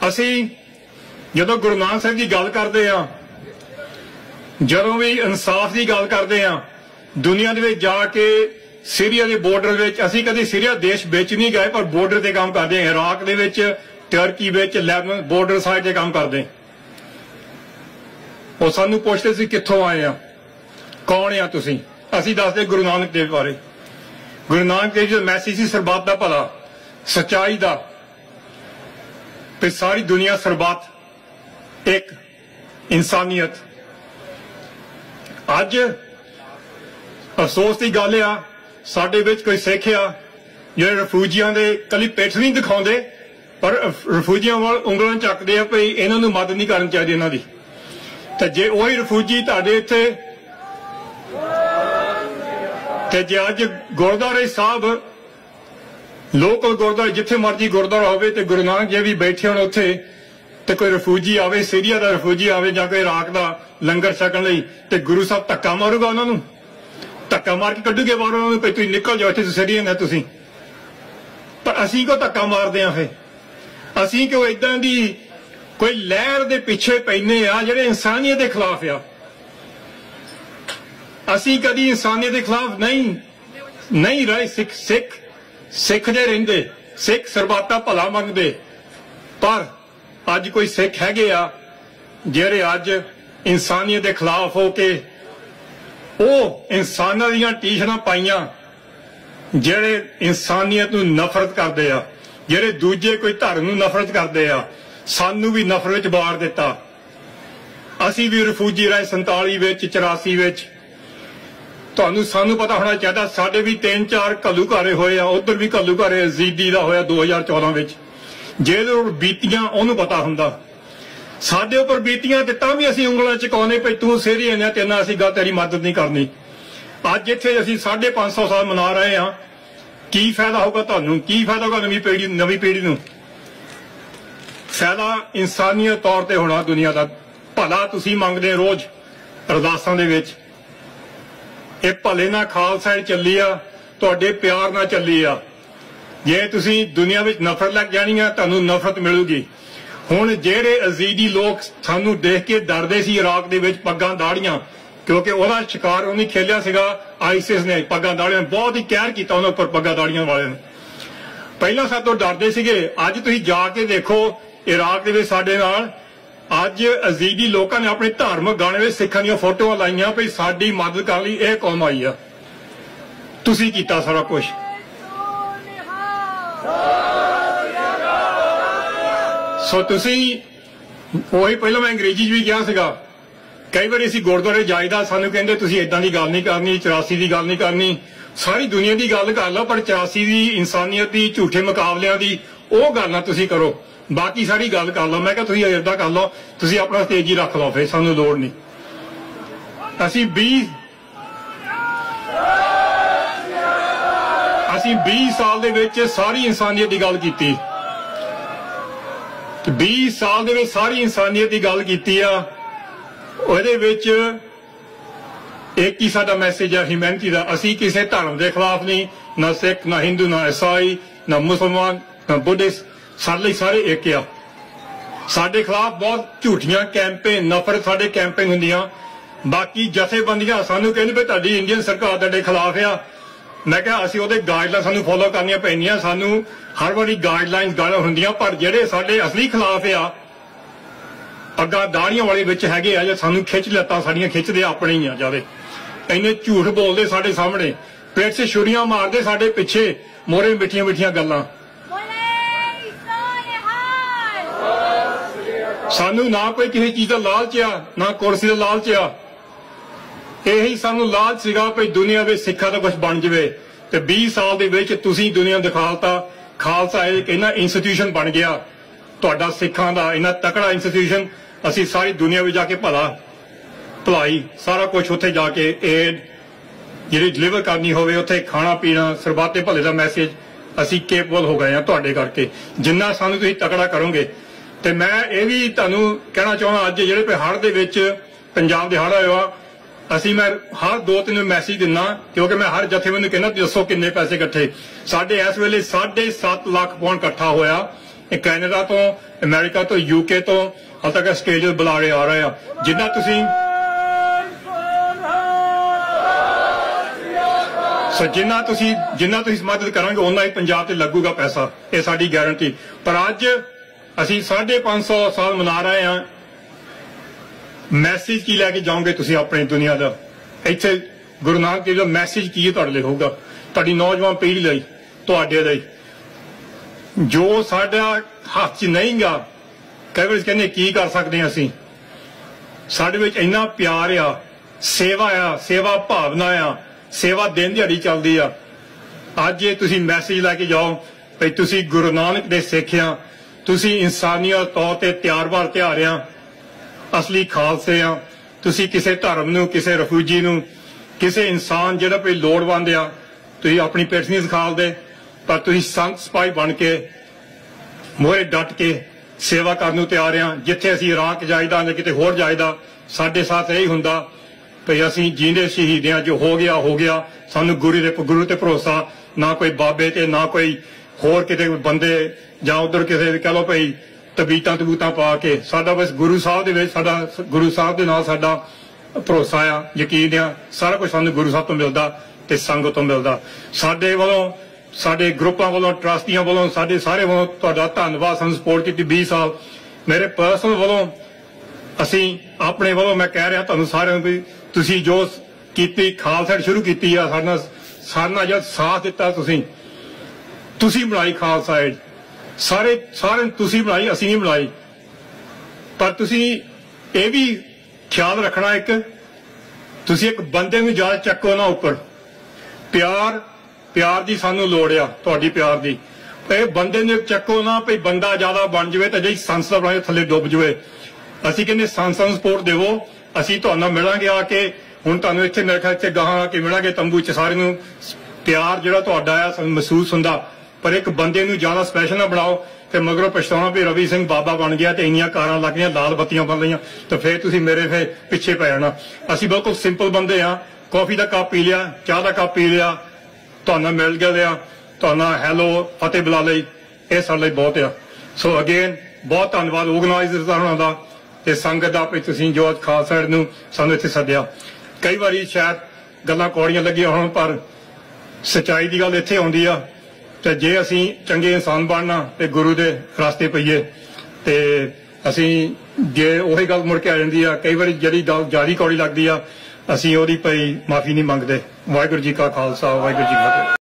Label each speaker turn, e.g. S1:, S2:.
S1: ਅਸੀਂ ਜਦੋਂ ਗੁਰੂ ਨਾਨਕ ਸਾਹਿਬ ਦੀ ਗੱਲ ਕਰਦੇ ਆ, ਜਦੋਂ ਵੀ ਇਨਸਾਫ ਦੀ ਗੱਲ ਕਰਦੇ ਆ, ਦੁਨੀਆ ਦੇ ਵਿੱਚ ਜਾ ਕੇ सीरिया के बॉर्डर में असी कभी सीरिया देश बेच नहीं गए पर बॉर्डर से काम करते हैं। इराक दे विच, टर्की विच, लेबनान बॉर्डर साइड से काम करते हैं। और सानू पुछते सी कित्थों आए आ, कौन आ तुसीं? असी दसदे गुरु नानक देव बारे। गुरु नानक देव जो मैसेज सी सरबत दा भला, सच्चाई दा, ते सारी दुनिया सरबत, एक इंसानियत। अज अफसोस की गल आ साडे विच कोई सिख आ जिहड़े रफूजियां दे कली पिठ नहीं दिखाउंदे पर रफूजियां वाल उंगलां चकदे आ भई इन्हां नूं मदद नहीं करनी चाहिदी इन्हां दी। ते जे ओही रफूजी तुहाडे इत्थे ते जे अज गुरुद्वारे साहब लोकल गुरुद्वारे जिथे मर्जी गुरुद्वारा होवे ते गुरु नानक जी भी बैठे होण उत्थे ते कोई रफूजी आवे, सीरिया दा रफूजी आवे जां कोई इराक दा लंगर छकण लई ते गुरु साहब धक्का मारूगा उन्हां नूं, धक्का मार के कड्ढूगे बाहर उन्होंने तुम निकल जाओ इतने सीरियन है तुसी। पर असी क्यों धक्का मारते हैं? फिर असी क्यों इदा की कोई लहर के पिछे पैने आ जिहड़े इंसानियत के खिलाफ आ? असी कदी इंसानियत के खिलाफ नहीं रहे। सिख जे रहिंदे, सिख सरबत दा भला मंगदे, पर अज कोई सिख हैगे आ जिहड़े अज इंसानियत के खिलाफ होके इंसानां दीयां टी-शर्टां पाईयां जिहड़े इंसानियत नूं नफरत करदे आ, जिहड़े दूजे कोई धर्म नूं नफरत करदे आ, सानू भी नफरत विच बाड़ दिता। असी भी रफूजी रहे 47 विच, 84 विच। तुहानूं सानू पता होना चाहिए साडे भी 3-4 घल्लूघारे होए आ, उधर भी घल्लूघारे अजीदी दा होया 2014 विच। जेहदे बीतियां ओनूं पता हुंदा, साडे उपर बीतियां ते तां भी असीं उंगलां चुकाउने पई तूं सीरियन है तेरे नाल असीं गल तेरी मदद नहीं करनी। अज इत्थे असीं 550 साल मना रहे हां, की फायदा होगा तुहानूं? की फायदा होगा नवीं पीढ़ी नूं? फायदा इंसानियत तौर ते होना दुनिया दा भला तुसीं मंगदे रोज अरदासां दे विच। इह भले नाल खालसा एड चली आ, तुहाडे प्यार नाल चली आ। जे तुसीं दुनिया विच नफरत लग जानी आ तुहानूं नफरत मिलूगी। हुण जिहड़े अजीदी लोग सानू देख के डरदे सी इराक दे विच पग्गां दाड़ियां, क्योंकि ओहदा शिकार उन्हें खेलिया सीगा आईसिस ने। पग्गां दाड़ियां बहुत ही कहर कीता उन्हां उपर पग्गां दाड़ियां वाले ने। पहलां सातों डरदे सीगे, अज तुसीं जाके देखो इराक दे विच साडे नाल अज अजीदी लोकां ने अपने धार्मिक गाने विच सिखां दीयां फोटोआं लाईयां भई साडी मदद करन लई इह कौम आई आ। तुसीं कीता सारा कुछ। सो तुसीं ਉਹੀ ਪਹਿਲਾਂ मैं अंग्रेजी भी कहा सीगा, कई बार असीं गुरुद्वारे जाईदा सानू कहंदे तुसीं इदां दी गल नहीं करनी, 84 दी गल नहीं करनी, सारी दुनिया दी गल कर लो पर 84 दी इंसानियत दी झूठे मुकाबलियां दी ਉਹ गल ना तुसीं करो, बाकी सारी गल कर लो। मैं कहा तुसीं इदां कर लो, तुसीं अपना स्टेज ही रख लो, फिर सानू लोड़ नहीं। असीं 20 साल दे विच सारी इंसानियत दी गल कीती, 20 साल दे विच सारी इंसानियत की गल कीती आ। ਉਹਦੇ ਵਿੱਚ एक ही साडा मैसेज है ह्यूमैनिटी का। असी किसी धर्म के खिलाफ नहीं, ना सिख, ना हिंदू, ना ईसाई, ना मुसलमान, ना बुद्धिस्ट, सारे सारे एक आ। साडे खिलाफ बहुत झूठियां कैंपेन, नफरत साडे कैंपेन हुंदियां। बाकी जथेबंदियां सानू कहंदे भी तुहाडी इंडियन सरकार तुहाडे खिलाफ आ। मैं कहा असीं ओहदे गाइडलाइन सानू फॉलो करनियां पैंदियां, सानू हर वारी गाइडलाइन गालां हुंदियां, पर जिहड़े साडे असली खिलाफ आ पग्गां दाड़ियां वाले विच हैगे आ, सानू खिच लत्तां साडियां खिचदे अपने ही आ जावे। इन्ने झूठ बोलदे साडे सामने, पेट से छुरियां मारदे साडे पिछे, मोरे मिठियां मिठियां गल्लां। सानू ना कोई किसी चीज का लालच आ, ना कुर्सी का लालच आ। यही सानू लालच सीगा भई दुनिया में सिखां दा कुछ बन जावे। ते 20 साल दे विच तुसीं दुनिया दिखालता। खालसा एक इन्ना इंस्टीट्यूशन बन गया तुहाडा, सिखां दा इन्ना तकड़ा इंस्टीट्यूशन। असीं सारी दुनिया में जाके भलाई सारा कुछ उत्थे जाके एड जिहड़ी डिलीवर करनी होवे, उत्थे खाना पीना, सरबते भले दा मैसेज असीं केपेबल हो गए हैं तुहाडे करके। जिन्ना सानू तुसीं तकड़ा करोगे। ते मैं ये भी तुहानू कहना चाहुंदा, अज जिहड़े हड़ दे विच पंजाब दे हड़ होया, असीं मैं हर 2-3 मैसेज दिना, क्योंकि मैं हर जथेबंदी कहना दसो किन्ने पैसे इकट्ठे। साडे इस वेले 7.5 लाख पाउंड इकट्ठा होया कैनेडा तो अमेरिका तो यूके तो हाल तक स्टेज बुलारे आ रहे हैं जिन्ना तुसी जिन्ना तुसी मदद करांगे उन्ना ही पंजाब ते लगूगा पैसा ये साडी गारंटी। पर अज असी 550 साल मना रहे हैं मैसेज की लैके जाओगे तुसी अपनी दुनिया का इत्थे गुरु नानक देव दा मैसेज की तुहाडे लई होगा तुहाडी नौजवान पीढ़ी लई तुहाडे लई जो साडा हत्थ च नहीं गा कई बार कहने की कर सकते असी साडे विच इन्ना प्यार आ सेवा भावना आ सेवा दिन दिहाड़ी चलदी आ। अज ये तुसी मैसेज लैके जाओ भई तुसी गुरु नानक दे सिख आ तुसी इंसानियत तौर ते त्यार बार त्यार आ असली खालसे आ तुसी किसे धर्म नूं किसे रफूजी नूं किसे इंसान जिहड़ा कोई लोड़वंद आ तुसी अपनी पिठ नहीं सिखालदे पर तुसी संत सिपाही बन के मोहरे डट के सेवा करन नूं तैयार आ। जिथे असीं इराक जाईदा जां किते होर जाईदा साडे साथ यही हुंदा भई असीं जींदे शहीद आ जो हो गया सानू गुरु ते भरोसा ना कोई बाबे ते ना कोई होर किते बंदे जां उधर किसे कह लो भई तबीतां पा के साडा बस गुरु साहब दे विच साडा गुरु साहब दे नाल साडा भरोसा आ यकीन आ सारा कुछ सानू गुरु साहब तो मिलदा ते संगत तो मिलदा। साडे वालों साडे ग्रुपां वालों ट्रस्टियां वालों साडे सारे वालों तुहाडा धन्नवाद सानू सपोर्ट कीती 20 साल मेरे पर्सनल वालों असीं अपने वालों मैं कह रहा तुहानू सारिआं भी तुसी जो कीती खालसा शुरू कीती आ साडे नाल जद साथ दिता तुसी बनाई खालसा एड सारे तुसी बनाई असीं नहीं बनाई पर तुसी ये भी ख्याल रखना तुसी एक बंदे नूं ज्यादा चक्को ना उपर प्यार दी सानू लोड़ आ तुहाडी प्यार दी बंदे नूं चक्को ना भई बंदा ज्यादा बन जाए तो जी संसद बना थले डुब जाए असीं कहंदे संसद सपोर्ट देवो असीं तुहाडे नाल मिलांगे आके हुण तुहानूं इत्थे मेरे ख्याल च गाहां आके मिलांगे तंबू च सारे नूं प्यार जिहड़ा तुहाडा आ सानूं महसूस हुंदा पर एक बंदे नूं ज्यादा स्पैशल ना बनाओ फिर मगरों पछताना भी रवि सिंह बाबा बन गया तो इन्नियां कारां लग गईयां लाल बत्तियां बन गईयां तो फिर तुसीं मेरे फिर पिछे पै जाना। असीं बिल्कुल सिंपल बंदे आ कॉफी का कप पी लिया चाह का कप पी लिया तुहाडे नाल मिल गया तुहाडे नाल हैलो फतेह बुला लई ये साडे लई बहुत आ। सो अगेन बहुत धन्नवाद ऑर्गेनाइजर्स होणां दा ते संगत दा भी तुसीं जो खालसा एड नूं सानूं इत्थे सद्दिया। कई बारी शायद गल्लां कौड़ियां लगियां होण पर सच्चाई दी गल इत्थे आउंदी आ ते जे असीं चंगे इंसान बनना ते गुरु दे रास्ते पईए ते असीं जे उही गल मुड़ के आ जांदी आ कई बारी जिहड़ी गल जारी कौड़ी लगदी आ असीं ओहदी भई माफी नहीं मंगदे। वाहिगुरू जी का खालसा वाहिगुरू जी की फतेह।